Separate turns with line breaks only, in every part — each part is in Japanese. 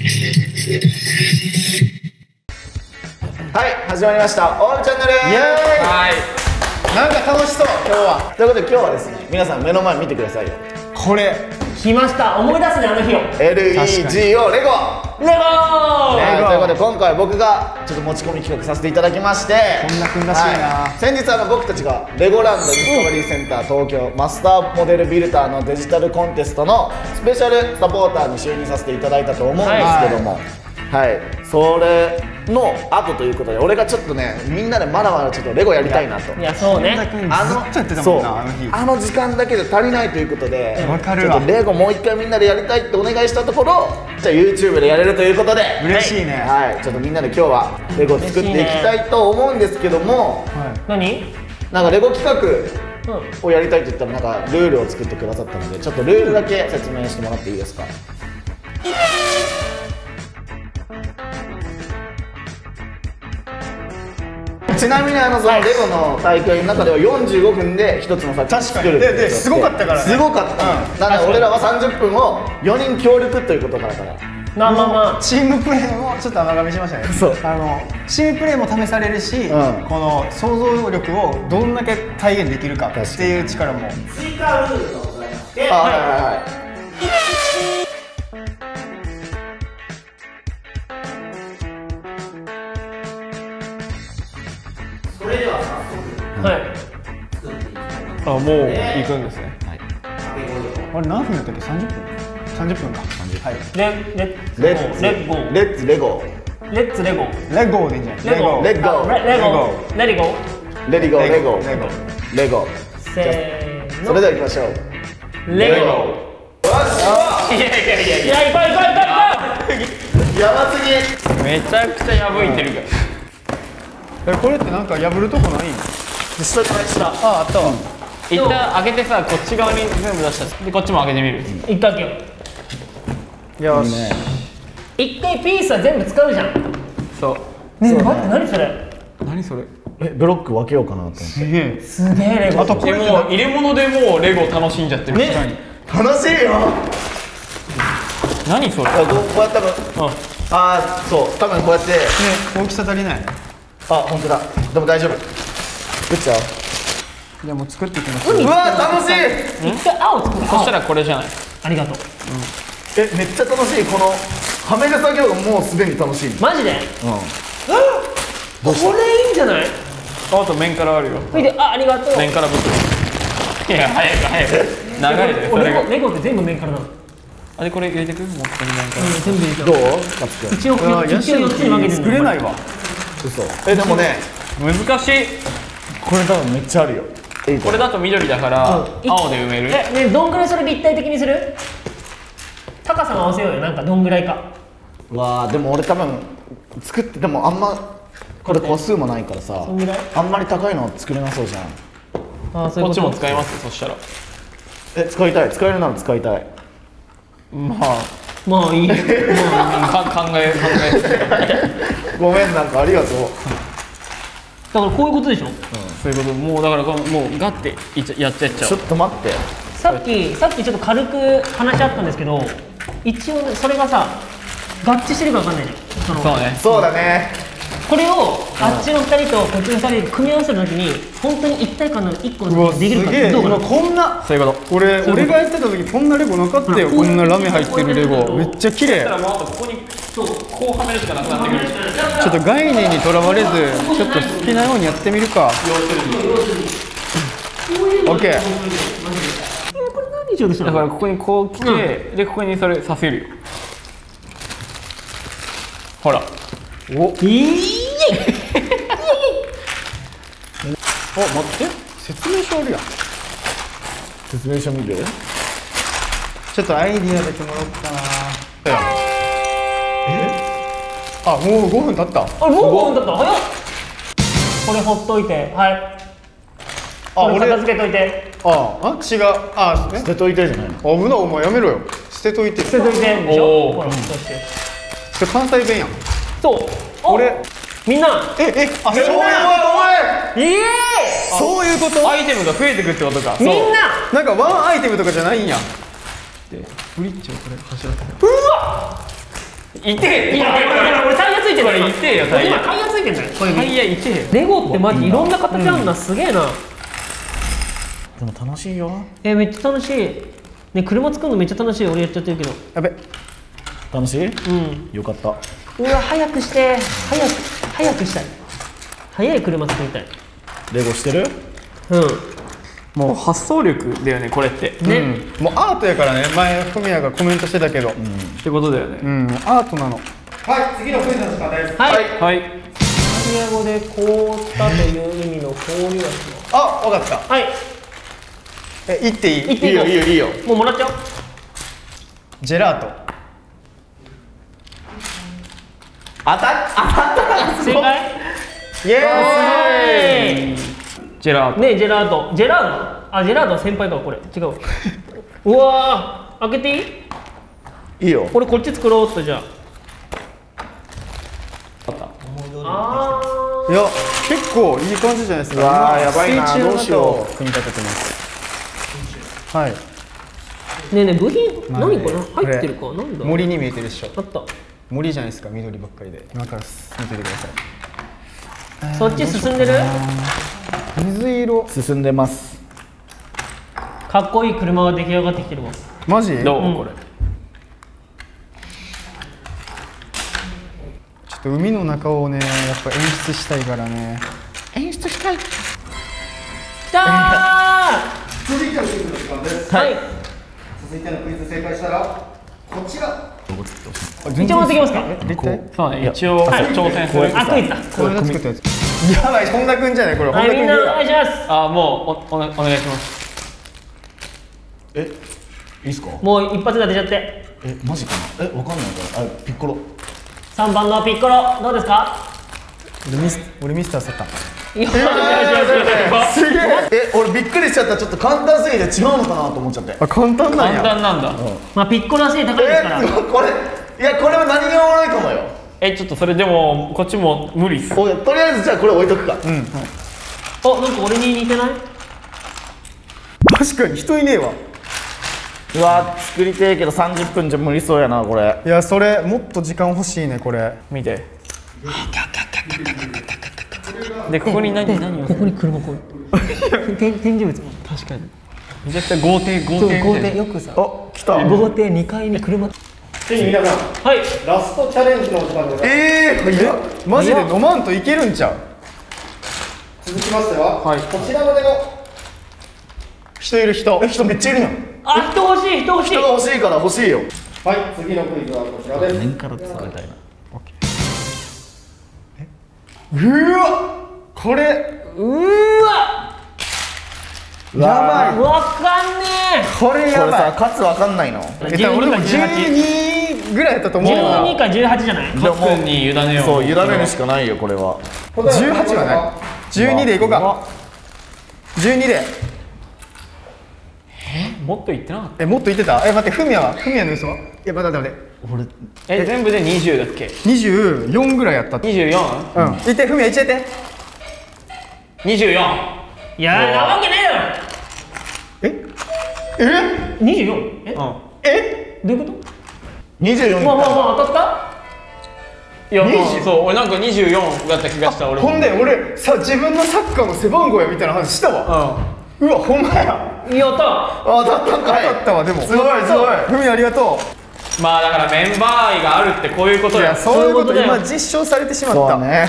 はい、始まりました。オールチャンネル。イエーイ。
はい。なんか楽しそう今日は。
ということで今日はですね、皆さん目の前見てくださいよ。
これ
来ました。思い出すね、あの日を。
LEGO レゴ。
レゴ。
ということで今回僕がちょっと持ち込み企画させていただきまして、
こんなくんらしいな。
先日僕たちがレゴランドディスカバリーセンター東京マスターモデルビルターのデジタルコンテストのスペシャルサポーターに就任させていただいたと思うんですけども、はい、それの後ということで、俺がちょっとね、みんなでまだまだちょっとレゴやりたいなと。
いや、そうね。
あの時間だけで足りないということで、
わかるわ。
ちょっとレゴもう一回みんなでやりたいってお願いしたところ、じゃあ YouTube でやれるということで、
嬉しいね。
はい、ちょっとみんなで今日はレゴ作っていきたいと思うんですけども、
何？
なんかレゴ企画をやりたいと言ったらなんかルールを作ってくださったので、ちょっとルールだけ説明してもらっていいですか？ちなみにそのレゴの大会の中では45分で1つの作品を作る。
ですごかったからね。
すごかった。なので俺らは30分を4人協力ということだから。
まあ
チームプレーもちょっと甘噛みしましたね。そう。チームプレーも試されるし、この想像力をどんだけ体現できるかっていう力も。
追加ルールがございまして。それでは早速、
もう行くんですね。あれ何分やったっけ？30分？30分か。はい。
レッツレゴ。
レッツレゴ。
レゴでいいんじゃない？
レゴ。
レゴ。レゴ。
レディゴレゴ。レゴ。
せーの。
それでは行きましょう。レゴ。
いや、いっぱい。
やばすぎ。
めちゃくちゃ破いてるから。
これってなんか破るとこないん？
下。
あったわ。
一旦開けてさ、こっち側に全部出した。で、こっちも開けてみる。
一回開けよう。
よし。
一回ピースは全部使うじゃん。
そう。
ねえ、待って、何それ。
何それ。
ブロック分けようかなと思って。
すげえ。
すげえレゴ。
あとこれもう入れ物でもうレゴ楽しんじゃってる。
ね。
楽しいよ。
何それ。
こうやって多分こうやって。
大きさ足りない。
本当だ。でも大丈夫。作っちゃおう。
じゃあもう作っていきます。
うわ楽しい。
一回青作る。
そしたらこれじゃない。
ありがとう。
めっちゃ楽しい。このはめる作業がもうすでに楽しい。
マジで？これいいんじゃない？
あと面からあるよ。
それで、ありがとう。
面からぶつけ。いや、早く。長いで。それが。
レゴって全部面からなの。
あれこれ入れてく？もうここに面から。
全部入れてる。
どう？
一応4つに分けてる。
作れないわ。
嘘。でもね、
難しい。
これ多分めっちゃあるよ。
これだと緑だから青で埋める。
ね、どんぐらいそれ立体的にする？高さも合わせようよ。なんかどんぐらいか。
わあ、でも俺多分作ってでもあんまこれ個数もないからさ、あんまり高いの作れなそうじゃん。
こっちも使います。そしたら。
使いたい。使えるなら使いたい。
ま
あいい。
考え。
ごめん、なんかありがとう。
だからこういうことでしょ。
そういうこと。もうだからもうガッてやっちゃっちゃう。
ちょっと待って。
さっきちょっと軽く話し合ったんですけど、一応それがさ合致してるか分かんないね。
そうね。
そうだね。
これをあっちの2人とこっちの2人で組み合わせるときに本当に一体感の1個のできるかどうか。
今こんな。
そういうこと。
俺がやってた時こんなレゴなかったよ。こんなラメ入ってるレゴめっちゃ綺麗。
もうあとここにこうはめるしかなくなってくる。
ちょっと概念にとらわれずちょっと好きなようにやってみるか。オッケー。
だからここにこう来て、でここにそれさせるよ。ほら。
いい
待って、説明書あるやん。
説明書見る？
ちょっとアイディアだけもらおうかな。もう5分経った。
もう5分経った。早っ。これほっといて。はい。これ片付けといて。
違う。
捨てといてじゃないの？
危ない、お前やめろよ。捨てといて。
捨てといてでしょ。ほら、そして。
それ関西弁やん。
そう。
俺
みんな。
そういうこと。そういうこと。
アイテムが増えてくってことか。
みんな。
なんかワンアイテムとかじゃないんや。でブリッジをこれ走らせる。
うわ。
痛え。
いや俺タイヤついてるよ。
痛えよタイヤ。
タイヤついてんだよ。
タイヤ痛えよ。
レゴってマジいろんな形あるな。すげえな。
でも楽しいよ。
めっちゃ楽しい。ね、車作るのめっちゃ楽しい。俺やっちゃってるけど。
やべ。
楽しい？
うん。
よかった。
うわ、早くして。早くしたい。早い車作りたい。
レゴしてる？
うん。
もう発想力だよねこれって。
ね。
もうアートやからね。前フミヤがコメントしてたけど。
ってことだよね。
アートなの。はい、次のクイズの時間です。
はい。
はい。
イタリア語で凍ったという意味の氷はします。
あ、わかった。
はい。
言っていい？
言っていいよ。
いいよいいよ。
もうもらっちゃおう。
ジェラート。
正解。
イエーイ。
ジェラート。
ね、ジェラート。ジェラード。あ、ジェラード先輩かこれ。違う。うわー、開けていい？
いいよ。
俺こっち作ろうっとじゃあ。
いや、結構いい感じじゃないですか。
うわーやばいな
水中の
どうしよう
中を組み立ててます。はい。
ねえねえ、部品何これ？
これ
入ってるか？なんだ？
森に見えてるでしょ。
あった。
森じゃないですか、緑ばっかりで。今から見ててください。
そっち進んでる？
水色。
進んでます。
かっこいい車が出来上がってきてるわ。
マジ？
どう、
うん
これ。
ちょっと海の中をね、やっぱ演出したいからね。
演出したい。
きたー。
続いてのクイズの時間です。
はい。
続いてのクイズ正解したらこちら。
一応持ってきますか？
絶対
そうね、一応挑戦する。
あ、クイズだ。
これが作ったやつ。やばい、本田くんじゃないこれ。
はい、みんなお願いします。
あ、もうお願いします。
いいっすか？
もう一発で当てちゃって。
マジかな？わかんないから。ピッコロ。
3番のピッコロどうですか？
俺ミスターサタン。
よしよしよしよし。
すげえ。俺びっくりしちゃった。ちょっと簡単すぎて違うのかなと思っちゃって。
あ、簡単なんや。
簡単なんだ。
まあピッコロは背高いですから。
すごいこれ。いやこれは何がおもろいかもよ。
ちょっとそれでもこっちも無理っす。
おいとりあえずじゃあこれ置いとくか。
お、なんか俺に似てない？
確かに人いねえわ。
うわ作りてえけど30分じゃ無理そうやなこれ。
いや、それもっと時間欲しいねこれ。
見て。でここに何を。
ここに車こう。展示物も確かに。
めちゃくちゃ豪邸みたいな。
よくさ。
お来た。
豪邸2階に車。
ついに皆さん、
はい。
ラストチャレンジのお時間でございます。
マジで飲まんといけるんちゃう？
続きましては、
はい
こちらまでの
人いる人。
人めっちゃいるやん。
あ、人欲しい人欲しい。
人が欲しいから欲しいよ。
はい、次のクイズはこちらです。
年から使いたいな。
うわ、これ
うーわ。
やばい。
わかんね
これ
これ
やばい。
さ勝つわかんないの。
俺も
12か
12ぐらいやったと
え。
思うな。
12か18じゃない？
カップンに委ねよう。
そう委ねるしかないよこれは。
18はない。12でいこうか。12で。
もっと言ってなかっ
もっと言ってた？待って、フミヤの嘘は？いや、待って。
俺
た。全部で20だっけ
24ぐらいやったって。
24？
うん。言って、フミヤ言っちゃって。
24。
いやなわけねえだろ。24？え？どういうこと
24
まあ当たった
いや、そう、俺なんか24だった気がした。俺も
ほんで、俺さ、自分のサッカーの背番号やみたいな話したわ。うわ、ほんまや。
やった。
あ当たったんかい。
だったわ、でも。
すごいすごい。
フミヤありがと
まあだからメンバー愛があるってこういうこ
う。
とや。
そういうこと
そういうことだよ
今実証されてしまった。
そうね。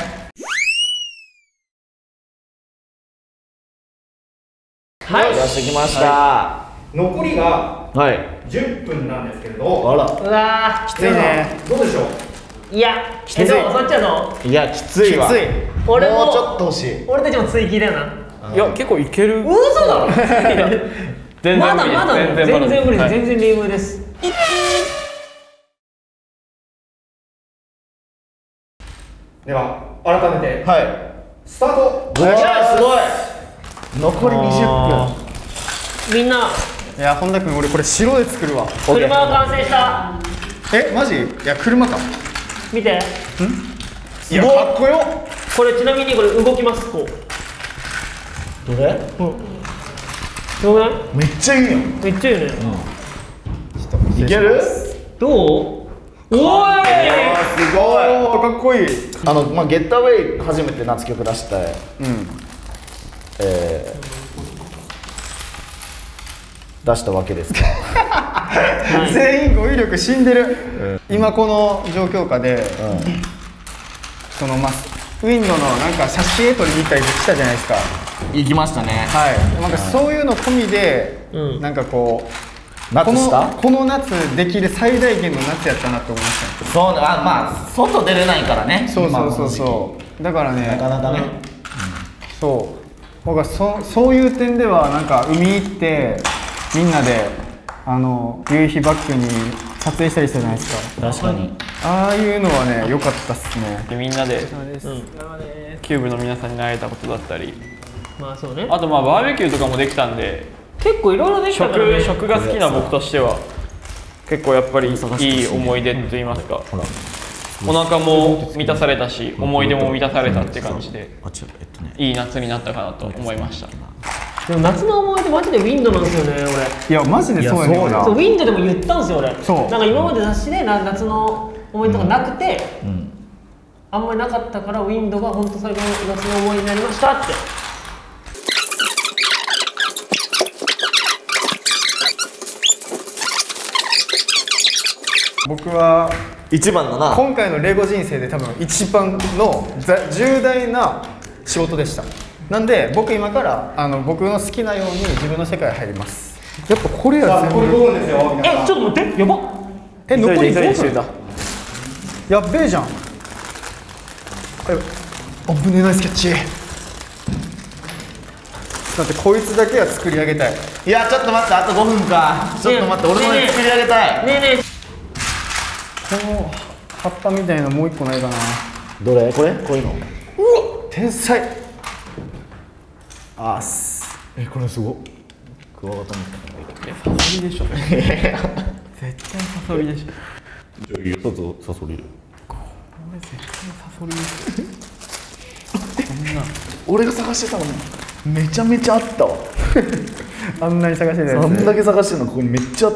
はい。
出してきました。
残りが
はい。
10分なんですけれど、
あら。
うわ
きついね。
どうでしょう。
ー。いや、
つい
そっちやぞ。
いやきついわ。
きつい。
俺も
もうちょっと欲しい。
俺たちも追記だよな。
いや、結構いける。
嘘だろ。
全然無理。
まだ全然無理です。
はい
全然リムです。
では改めて
はい。
スタート。
うわすごい。残り20分。
みんな、
いや、本田君、俺これ白で作るわ。
車が完成した。
マジ？いや、車か。
見て。
いや、かっこよ。
これちなみにこれ動きます。こう。
どれ？
どうね？
めっちゃいいやん。
めっちゃいいよね。
いける？
どう？おーい。
おーかっこいい。
ゲットアウェイ初めて夏曲出した出したわけですか。
全員語彙力死んでる。今この状況下で、そのウィンドのなんか写真撮りに行ったりしたじゃないですか。
行きましたね。
はい。なんかそういうの込みで、なんかこう
夏した
この夏できる最大限の夏やったなって思いましたね。
そう外出れないからね。
そうだからね、
なかなかね。
僕はそういう点ではなんか海行ってみんなで夕日バックに撮影したりしたじゃないですか。
確かに。
ああいうのはね良かったっすね。
でみんなでキューブの皆さんに会えたことだったり、
そうね。
あとバーベキューとかもできたんで、
結構いろいろできたからね。
食が好きな僕としては結構やっぱりいい思い出といいますか、お腹も満たされたし思い出も満たされたって感じでいい夏になったかなと思いました。
でも夏の思い出マジでウィンドなんですよね俺。
いやマジでそうやねんな。
ウィンドでも言ったんですよ俺。
そう
なんか今まで雑誌で夏の思い出とかなくて、あんまりなかったからウィンドが本当最後の夏の思い出になりましたって。
僕は
一番だな。
今回のレゴ人生で多分一番の重大な仕事でした。なんで僕今から僕の好きなように自分の世界に入ります。やっぱこれや全部。
5分ですよ。
ちょっと待ってやばっ。
残り5分。やっべえじゃん。危ねえナイスキャッチ。だってこいつだけは作り上げたい。
いやちょっと待って、あと5分か。ちょっと待って、俺もね作り上げたい。
ねえねえ。
この葉っぱみたいなのもう一個ないかな。
どれ？これ？こういうの？
うわ天才。
これすごっ。クワガタみたいな。
サソリでしょ。絶対サソリでしょ。
じゃあサソリ。
これ絶対サソリですよ。
俺が探してたのめちゃめちゃあったわ。
あんなに探してたやつ。
あんだけ探してるのここにめっちゃあった。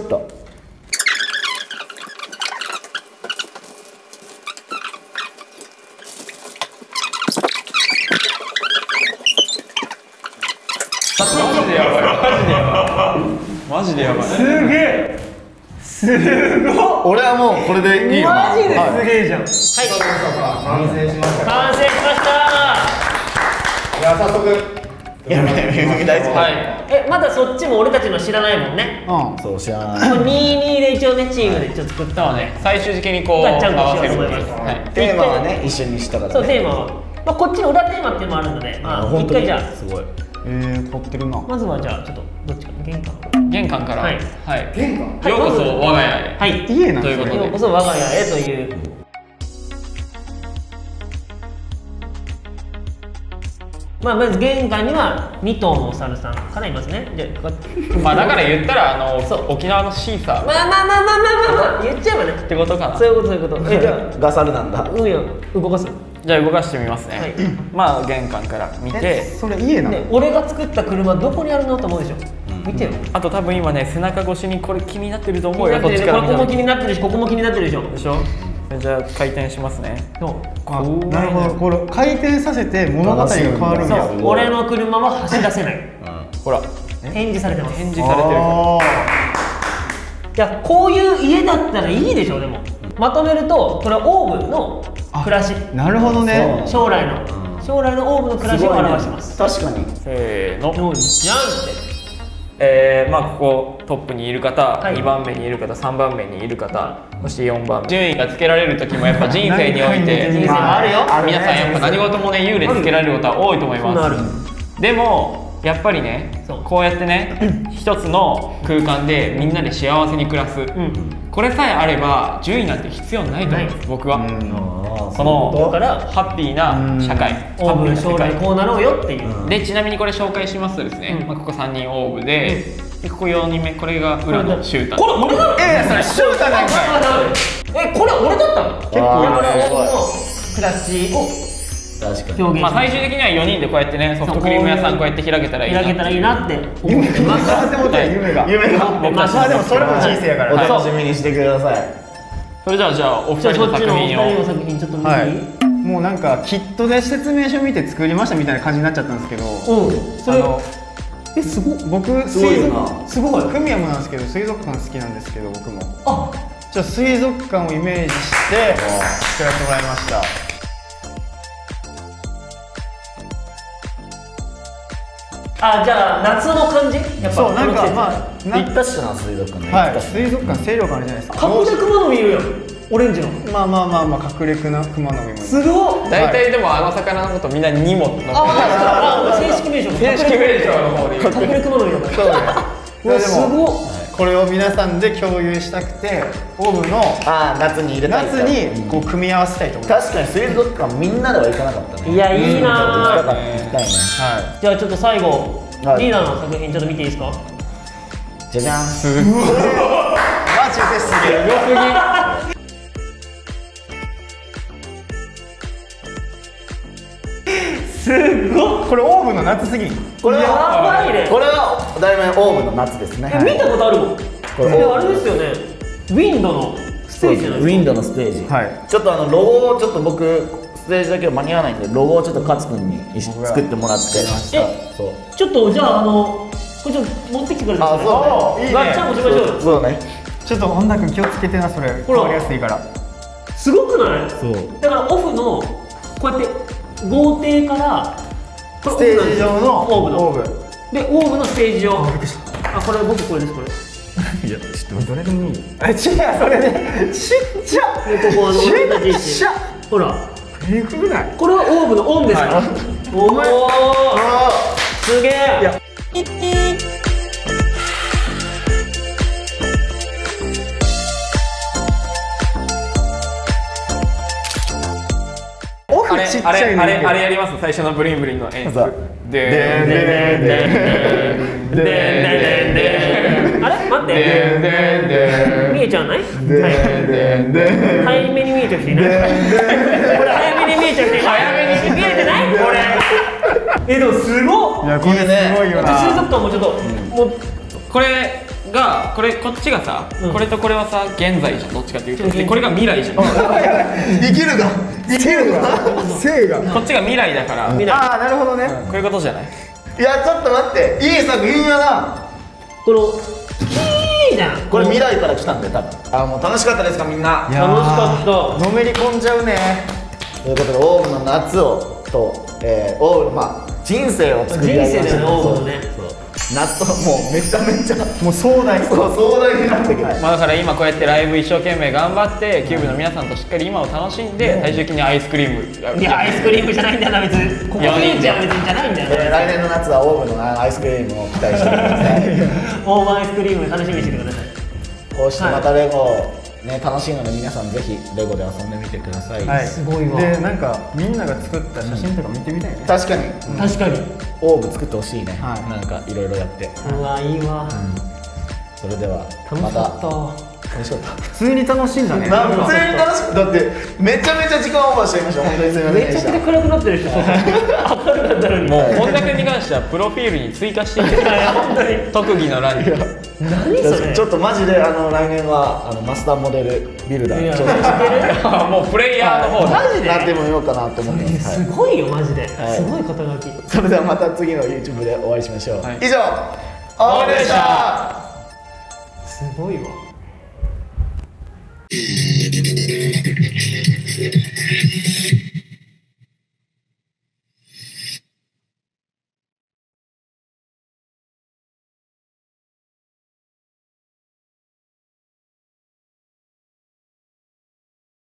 マジでやばい。
すげえ。すごい。
俺はもうこれでいいよな。
マジですげえじゃん。はい。
完成しました。
完成しました。
いや早速。
いや大丈夫。
はい。まだそっちも俺たちの知らないもんね。
そう知らない。
22で一応ねチームでちょっと作ったわね。
最終的にこう
ちゃんと
合わせる
しようと思います。
はい。
テーマはね一緒にしたからね。
そうテーマはこっちの裏テーマっていうのもあるので、一回じゃあ
すごい。
凝ってるな。
まずはじゃあちょっとどっちか
玄関から
はい
玄関。
ようこそ我が家へ。
はい
家なんですね。
ということで
ようこそ我が家へという。まず玄関には2頭のお猿さんからいますね。じゃあ
だから言ったら沖縄のシーサー
まあ言っちゃえばね
ってことかな。
そういうことじゃあ
ガサルなんだ。
海を動かす。
じゃあ動かしてみますね。
はい
玄関から見て、
それ家なの？
ね俺が作った車どこにあるのと思うでしょ。見てよ。
あと多分今ね背中越しにこれ気になってると思うよ。
こ
こっちから見たら
こも気になってるしここも気になってるでしょ。
でしょ。じゃあ回転しますね。
なるほど。これ回転させて物語が変わるんだ。
そう俺の車は走らせない。
ほら
展示されてます。
展示されてるから。
いやこういう家だったらいいでしょ。でもまとめるとこれはオーブの暮らし。
なるほどね。
将来のオーブの暮らしを表してます。
確かに。
せーの。
じゃんって。
ここトップにいる方、
はい
2番目にいる方、3番目にいる方、そして4番目。順位がつけられる時もやっぱ人生において
人生もあるよ。
皆さんやっぱ何事もね優劣つけられることは多いと思い
ある
ます。でもやっぱりね
そう
こうやってね一つの空間でみんなで幸せに暮らす、これさえあれば順位なんて必要ないと思います。僕はその
だから
ハッピーな社会、
オーブの将来こうなろうよっていう。
でちなみにこれ紹介しますとですね、ここ3人オーブで、ここ4人目、これが裏のシューター。
これ俺だ。
それシューターなんかい。
これ俺だったの。結構
あー
俺
すごい
の暮らしを
確かに。
表現
最終的には4人でこうやってねソフトクリーム屋さんこうやって開けたらいいな。
開けたらいいなって思ってます。
でも夢が。
夢が。
まあでもそれも人生やからね。
お楽しみにしてください。
それじゃあお二
じゃあ
人の
そっちのお二
作品を
人の作品ちょっと見ていい？
もうなんかキットで説明書見て作りましたみたいな感じになっちゃったんですけど、
それすごっ。
僕
すごい
水
よな
族すごいフミヤもなんですけど水族館好きなんですけど僕も水族館をイメージして作らせてもらいました。
じゃあ夏の感じ？やっぱ
そうなんか
行ったっしょな水族館ね。
はい水族館清涼感あるじゃないですか。
隠れ熊の見るよ。オレンジの。
まあ隠れ熊の実も
すごっ。
大体でもあの魚のことみんなニモの
正式名称。
正式名称の方で
隠れ熊の実だから。
そうです
すごっ。
これを皆さんで共有したくてオーブの
夏に入れたい。
夏にこう組み合わせたいと思います。
確かに水族館みんなでは行かなかったね。
いやいいな
行きたいね。
は
じゃあちょっと最後
はい
リーダーの作品ちょっと見ていいですか？
じゃじゃん。
マジですげえ。
良すぎ。
すごっ。
これオーブの夏すぎん。
これ
やばいね。
これは題名オーブの夏ですね。
見たことあるもん。
これ
あれですよね。ウィンドのステージじゃない
ウィン
ですか。
ドのステージ。
はい
ちょっとロゴをちょっと僕ステージだけは間に合わないんでロゴをちょっと勝君に作ってもらって。そう。
ちょっとじゃあこれちょっと持ってきてくれるんですか？
そうね。
いいね
ガッチャンコしましょうよ。
そうね。
ちょっと本田君気をつけてなそれ変わりやすいから。
すごくない？
そう。
だからオフのこうやって豪邸からこれ
ステージ上の
オーブの
オーブ。
でオーブのステージ上。これ僕これですこれ。
いやちょっとどれでもいい。違うそれねちっちゃ。
でここ俺たち位置
ちっちゃ。
ほら
えぐくない？
これはオーブのオンですから。おおすげえ。
オフちっちゃいね。
あれやります最初のブリンブリンの演出
そう
で
あれ待って見えちゃわない？早めに見えちゃう人いない？これ早めに見えちゃう人いない？早めに見えてない？これでもすごっ。
いやこれすごいよな。
水族館もちょっともう
これがこっちがさ、これとこれはさ現在じゃんどっちかっていうとでこれが未来じゃん
生きるが生が。
こっちが未来だから
未来
ああなるほどね。
こういうことじゃない？
いやちょっと待っていい作品やな。
このいいじゃん。
これ未来から来たんで多分。もう楽しかったですかみんな。
いやー
楽しかった。
のめり込んじゃうね。
ということでオーブの夏をとオーブ人生を作り上げました。
人生だよねオーブのね。
夏ともうめちゃめちゃ
もう壮大。
壮大になってくる。
だから今こうやってライブ一生懸命頑張ってキューブの皆さんとしっかり今を楽しんで最終的にアイスクリーム
いやアイスクリームじゃないんだよな別に。ここいいじゃん別にじゃないんだよな。
来年の夏はオーブのアイスクリームを期待してください。
オーバーアイスクリーム楽しみにしててください。
こうしてまたレゴね楽しいので皆さんぜひレゴで遊んでみてください。
はい。
すごいわ
でなんかみんなが作った写真とか見てみたいね。
確かに
確かに。
オーブ作ってほしいね。
はい
なんかいろいろやって。
うわいいわ。
それでは
楽しかった。
楽しかった。
普通に楽しんだね。
普通に楽しくだってめちゃめちゃ時間オーバーしちゃいました。本当にすみません
めちゃくちゃ暗くなってる人明るかったのに。
もう本田君に関してはプロフィールに追加していって特技の欄に
何それ。
ちょっとマジで来年はマスターモデルビルダ
いや
ーちょっと
もうプレイヤーの方で
マジで
なってみようかなと思ってます。
すごいよマジで。
はい
すごい肩書き。
それではまた次の YouTube でお会いしましょう。
はい
以上オーブでした。
すごいわ。